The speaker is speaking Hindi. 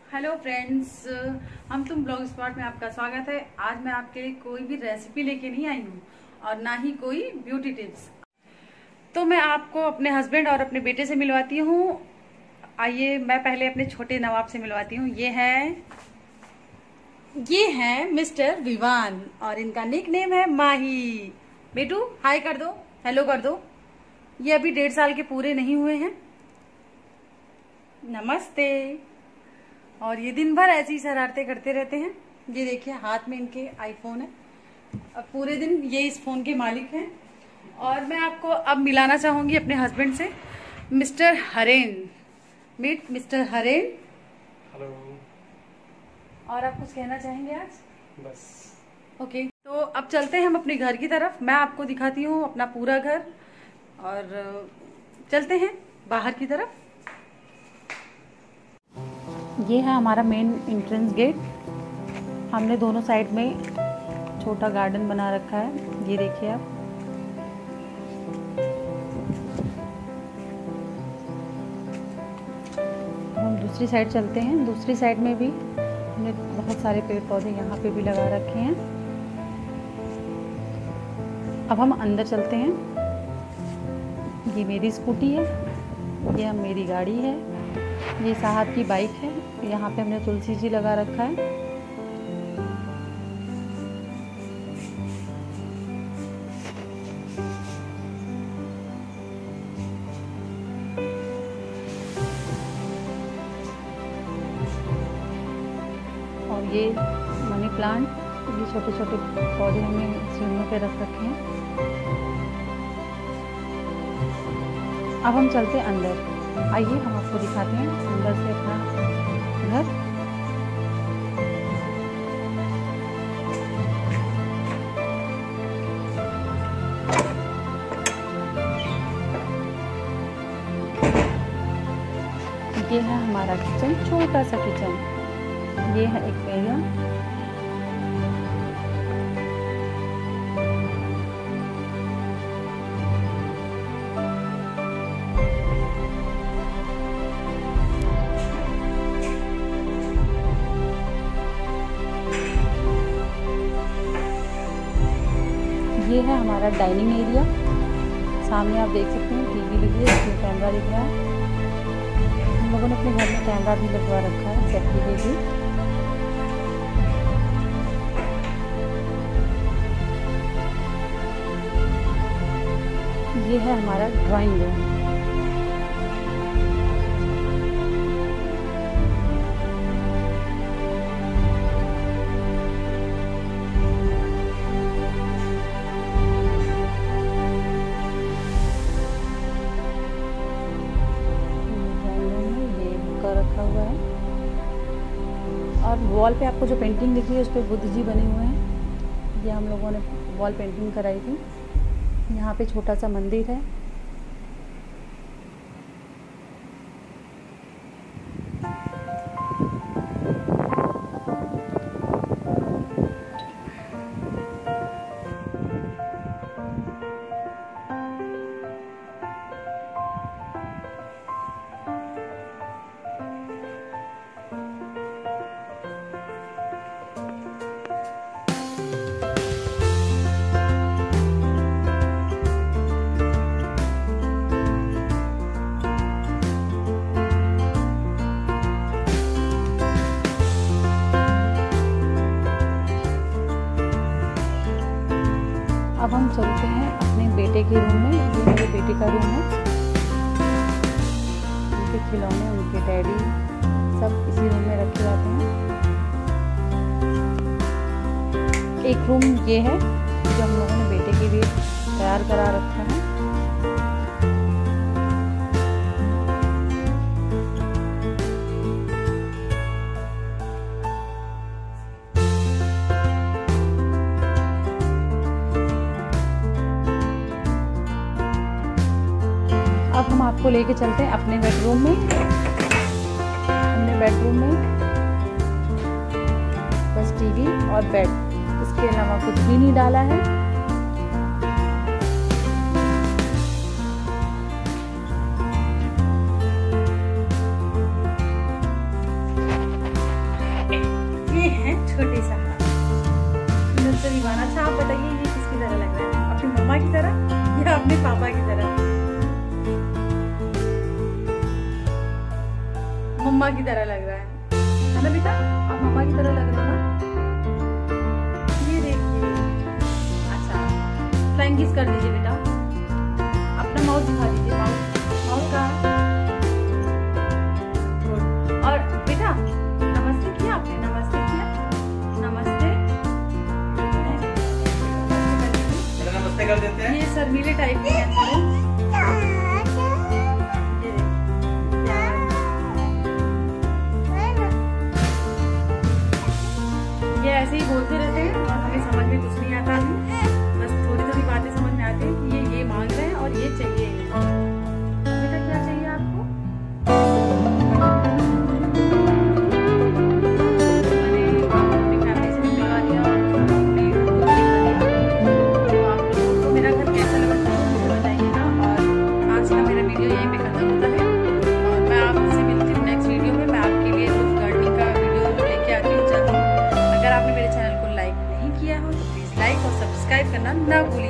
हेलो फ्रेंड्स, हम तुम ब्लॉग स्पॉट में आपका स्वागत है। आज मैं आपके लिए कोई भी रेसिपी लेके नहीं आई हूँ और ना ही कोई ब्यूटी टिप्स। तो मैं आपको अपने हस्बैंड और अपने बेटे से मिलवाती हूँ। आइए, मैं पहले अपने छोटे नवाब से मिलवाती हूँ। ये है मिस्टर विवान और इनका निक नेम है माही। बेटू हाय कर दो, हेलो कर दो। ये अभी 1.5 साल के पूरे नहीं हुए हैं। नमस्ते। और ये दिन भर ऐसी शरारतें करते रहते हैं। ये देखिए, हाथ में इनके आईफोन है। अब पूरे दिन ये इस फोन के मालिक हैं। और मैं आपको अब मिलाना चाहूंगी अपने हस्बैंड से, mister Haren. Meet mister Haren. Hello. और आप कुछ कहना चाहेंगे आज? बस ओके, तो अब चलते हैं हम अपने घर की तरफ। मैं आपको दिखाती हूँ अपना पूरा घर और चलते हैं बाहर की तरफ। ये है हमारा मेन एंट्रेंस गेट। हमने दोनों साइड में छोटा गार्डन बना रखा है, ये देखिए आप। हम दूसरी साइड चलते हैं। दूसरी साइड में भी हमने बहुत सारे पेड़ पौधे यहाँ पे भी लगा रखे हैं। अब हम अंदर चलते हैं। ये मेरी स्कूटी है, ये मेरी गाड़ी है, ये साहब की बाइक है। यहाँ पे हमने तुलसी जी लगा रखा है। और ये मनी प्लांट, ये छोटे छोटे पौधे हमने सीढ़ियों पे रख रखे हैं। अब हम चलते हैं अंदर। आइए हम आपको दिखाते हैं अंदर से अपना घर। ये है हमारा किचन, छोटा सा किचन। ये है एक्वेरियम। ये है हमारा डाइनिंग एरिया। सामने आप देख सकते हैं टीवी लगी है, इसमें कैमरा दिख रहा है। हम लोगों ने अपने घर में कैमरा भी लगवा रखा है सेफ्टी के लिए। ये है हमारा ड्राइंग रूम। रखा हुआ है और वॉल पे आपको जो पेंटिंग दिख रही है उस पे बुद्ध जी बने हुए हैं। ये हम लोगों ने वॉल पेंटिंग कराई थी। यहाँ पे छोटा सा मंदिर है। अब हम चलते हैं अपने बेटे के रूम में। ये मेरे बेटे का रूम है। उनके खिलौने, उनके डैडी सब इसी रूम में रखे जाते हैं। एक रूम ये है जो हम लोगों ने बेटे के लिए तैयार करा रखा है। अब हम आपको लेके चलते हैं अपने बेडरूम में। हमने बेडरूम में बस टीवी और बेड, इसके अलावा कुछ भी नहीं डाला है। मम्मा की तरह लग रहा है ना बेटा? आप मम्मा की तरह लग रहे हो ना? ये देखिए। अच्छा, फ्लाइंग किस कर दीजिए बेटा। अपना माउस दिखा दीजिए। माउस कहाँ है? गुड। और बेटा नमस्ते किया आपने? नमस्ते किया? नमस्ते। नमस्ते कर देते हैं। ये शर्मीले टाइप के हैं। ये ऐसे ही बोलते रहते हैं और हमें समझ में कुछ नहीं आता है। बस थोड़ी थोड़ी बातें समझ में आती है कि ये मांग रहे हैं और ये चाहिए। बेटा क्या चाहिए आपको? मैंने अपनी फैमिली से मिलवा दिया और अपने यूट्यूब को दिखा दिया। तो आप लोगों को मेरा घर कैसा लगा मुझे बताइएगा। और आज का मेरा वीडियो यहीं पे खत्म होता है और मैं आपसे मिलती हूँ नेक्स्ट वीडियो में। मैं आपके लिए रोज गार्डनिंग का वीडियो लेके आती हूँ जल्दी। अगर आपने मेरे चैनल को लाइक नहीं किया हो तो प्लीज लाइक और सब्सक्राइब करना ना भूलिए।